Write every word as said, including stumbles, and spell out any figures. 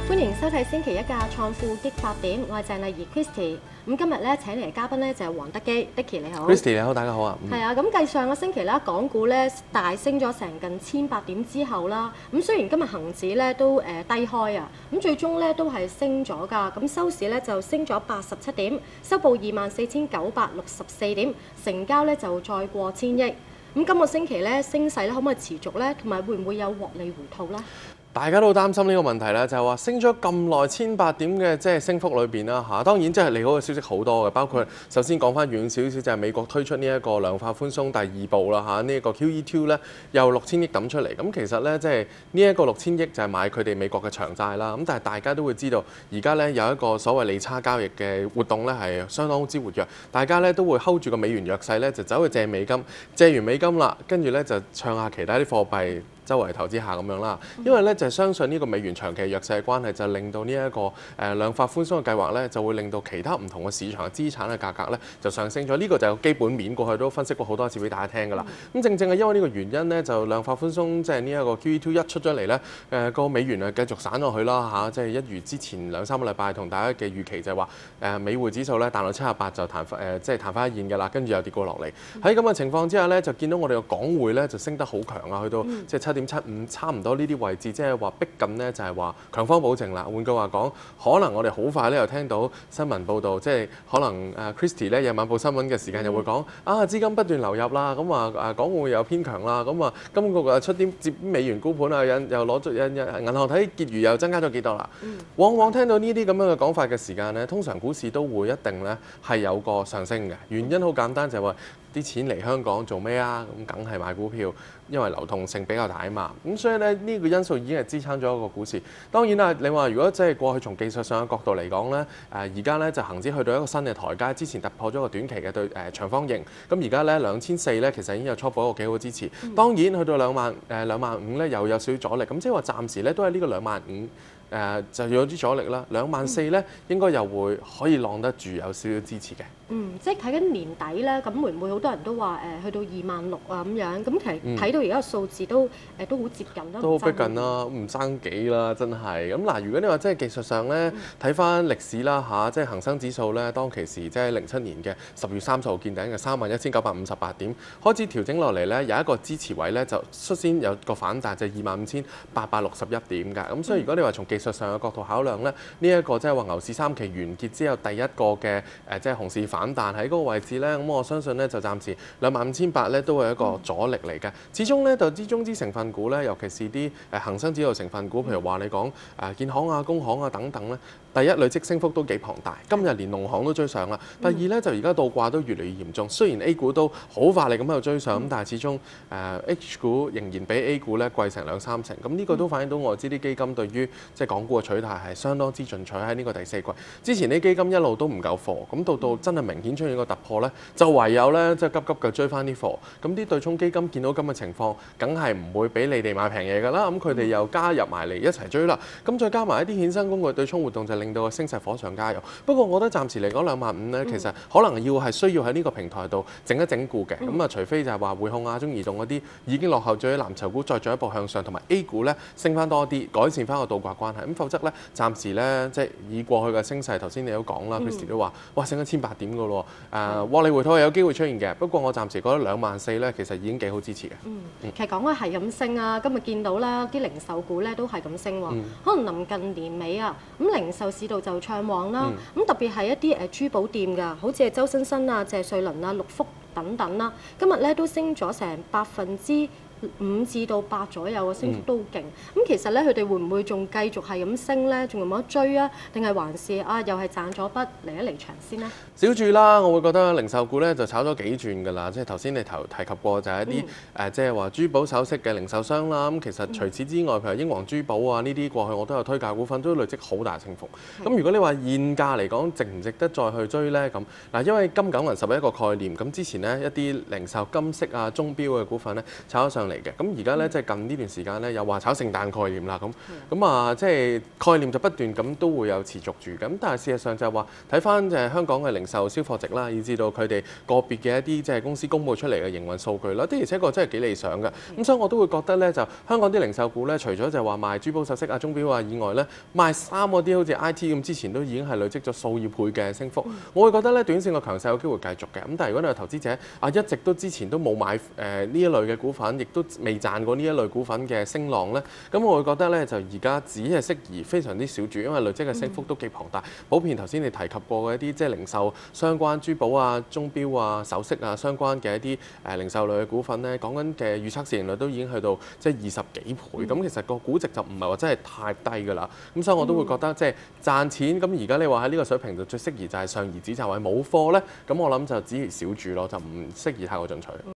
歡迎收睇星期一嘅創富激發點，我係鄭麗儀 Christy。咁今日咧請嚟嘅嘉賓咧就係黃德基 Dicky， 你好。 Christy 你好，大家好啊。 係啊，咁繼上個星期啦，港股咧大升咗成近千八點之後啦，咁雖然今日恆指咧都誒低開啊，咁最終咧都係升咗㗎。咁收市咧就升咗八十七點，收報二萬四千九百六十四點，成交咧就再過千億。咁今個星期咧升勢咧可唔可以持續咧？同埋會唔會有獲利回吐咧？ 大家都擔心呢個問題咧，就係話升咗咁耐千八點嘅即係升幅裏邊啦嚇。當然即係利好嘅消息好多嘅，包括首先講翻遠少少就係美國推出呢一個量化寬鬆第二步啦嚇，呢一個 Q E 二 咧又六千億抌出嚟。咁其實咧即係呢一個六千億就係買佢哋美國嘅長債啦。咁但係大家都會知道，而家咧有一個所謂利差交易嘅活動咧係相當之活躍，大家咧都會 hold 住個美元弱勢咧，就走去借美金，借完美金啦，跟住咧就唱下其他啲貨幣。周圍投資下咁樣啦，因為咧就係相信呢個美元長期弱勢嘅關係，就令到呢一個誒量化寬鬆嘅計劃咧，就會令到其他唔同嘅市場嘅資產嘅價格咧就上升咗。呢個就係基本面，過去都分析過好多次俾大家聽㗎啦。咁正正係因為呢個原因咧，就量化寬鬆即係呢一個 Q E 二 一出咗嚟咧，誒個美元啊繼續散落去啦嚇，即係一如之前兩三個禮拜同大家嘅預期就係話誒美匯指數咧彈到七十八就彈誒即係彈翻一現㗎啦，跟住又跌過落嚟。喺咁嘅情況之下咧，就見到我哋嘅港匯咧就升得好強啊，去到即係七點七五，差唔多呢啲位置，即係話逼近呢，就係話強方保證啦。換句話講，可能我哋好快咧又聽到新聞報導，即係可能誒 Christy 咧夜晚報新聞嘅時間又會講啊資金不斷流入啦，咁啊誒港匯又偏強啦，咁啊金局啊出啲接美元沽盤啊，又又攞咗印印銀行睇結餘又增加咗幾多啦。往往聽到呢啲咁樣嘅講法嘅時間呢，通常股市都會一定咧係有個上升嘅。原因好簡單，就係話啲錢嚟香港做咩啊？咁梗係買股票，因為流動性比較大啊嘛。咁所以咧呢個因素已經係支撐咗一個股市。當然啦，你話如果即係過去從技術上嘅角度嚟講咧，誒而家咧就恆指去到一個新嘅台階，之前突破咗個短期嘅對誒長方形。咁而家咧兩千四咧其實已經有初步一個幾好嘅支持。當然去到兩萬誒兩萬五咧又有少少阻力。咁即係話暫時咧都係呢個兩萬五。誒、呃、就有啲阻力啦，兩萬四咧應該又會可以晾得住，有少少支持嘅。 嗯，即係睇緊年底咧，咁會唔會好多人都話誒、呃、去到二萬六啊咁樣？咁其實睇到而家個數字都誒、呃、都好接近啦， 都好逼近啦，唔爭幾啦，真係。咁嗱，如果你話即係技術上咧，睇翻歷史啦嚇，即係恒生指數咧，當其時即係零七年嘅十月三十號見頂嘅三萬一千九百五十八點，開始調整落嚟咧，有一個支持位咧就率先有個反彈，就係二萬五千八百六十一點㗎。咁所以如果你話從技術上嘅角度考量咧，呢、這、一個即係話牛市三期完結之後第一個嘅誒即係熊市反彈喺嗰個位置咧，咁我相信咧就暫時兩萬五千八咧都係一個阻力嚟嘅。始終咧就之中之成分股咧，尤其是啲誒恆生指數成分股，譬如話你講誒建行啊、工行啊等等咧，第一累積升幅都幾龐大，今日連農行都追上啦。第二咧就而家倒掛都越嚟越嚴重，雖然 A 股都好快力咁喺度追上，咁但係始終誒、呃、H 股仍然比 A 股咧貴成兩三成，咁呢個都反映到外資啲基金對於即係港股嘅取態係相當之進取喺呢個第四季。之前啲基金一路都唔夠貨，咁到到真係明顯出現個突破咧，就唯有咧即係急急腳追翻啲貨。咁啲對沖基金見到咁嘅情況，梗係唔會俾你哋買平嘢㗎啦。咁佢哋又加入埋嚟一齊追啦。咁再加埋一啲衍生工具對沖活動，就令到個升勢火上加油。不過我覺得暫時嚟講兩萬五咧，其實可能要係需要喺呢個平台度整一整固嘅。咁啊，除非就係話匯控啊、中移動嗰啲已經落後咗啲藍籌股，再進一步向上，同埋 A 股咧升翻多啲，改善翻個倒掛關係。咁否則咧，暫時咧即係以過去嘅升勢，頭先你都講啦 Christy 都話，哇升咗千八點㗎咯。誒獲利回吐係有機會出現嘅，不過我暫時覺得兩萬四咧，其實已經幾好支持嘅。 嗯，其實講開係咁升啊，今日見到啦，啲零售股咧都係咁升喎。嗯、可能臨近年尾啊，咁零售市道就暢旺啦。咁、嗯、特別係一啲誒珠寶店㗎，好似係周生生啊、謝瑞麟啊、六福等等啦，今日咧都升咗成百分之五至到八左右嘅升幅都好勁。咁、嗯、其實咧，佢哋會唔會仲繼續係咁升咧？仲有冇得追啊？定係還是啊，又係賺咗筆嚟一離場先呢？ 小注啦，我會覺得零售股咧就炒咗幾轉㗎啦。即係頭先你頭提及過就係一啲誒、嗯呃，即係話珠寶首飾嘅零售商啦。咁其實除此之外，譬如英皇珠寶啊呢啲過去我都有推介股份，都累積好大升幅。咁、嗯、如果你話現價嚟講，值唔值得再去追咧？咁嗱，因為金九銀十一個概念，咁之前呢，一啲零售金飾啊、鐘錶嘅股份咧炒咗上嚟嘅。咁而家咧即係近呢段時間咧又話炒聖誕概念啦，咁咁啊即係概念就不斷咁都會有持續住。咁但係事實上就係話睇翻就係香港嘅零售銷貨值啦，以至到佢哋個別嘅一啲即係公司公佈出嚟嘅營運數據啦，的而且確真係幾理想嘅。咁所以我都會覺得咧就香港啲零售股咧，除咗就係話賣珠寶首飾啊、鐘錶啊以外咧，賣衫嗰啲好似 I T 咁，之前都已經係累積咗數以倍嘅升幅。我會覺得咧短線個強勢有機會繼續嘅。咁但係如果你係投資者啊，一直都之前都冇買誒呢一類嘅股份，亦都未賺過呢一類股份嘅升浪咧，咁我會覺得咧就而家只係適宜非常之少注，因為累積嘅升幅都幾龐大。普遍頭先你提及過嘅一啲即係零售相關珠寶啊、鐘錶啊、首飾啊相關嘅一啲誒零售類嘅股份咧，講緊嘅預測市盈率都已經去到即係二十幾倍。咁其實個估值就唔係話真係太低㗎啦。咁所以我都會覺得即係賺錢。咁而家你話喺呢個水平就最適宜就係上移止賺位冇貨咧，咁我諗就只宜少注咯，就唔適宜太過進取。